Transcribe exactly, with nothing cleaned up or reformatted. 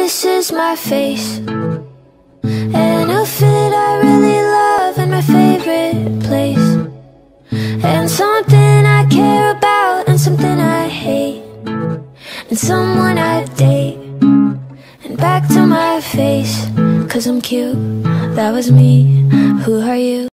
this is my face, and a fit I really love in my favorite place, and something I care about and something I hate, and someone I date, and back to my face, 'cause I'm cute, that was me, who are you?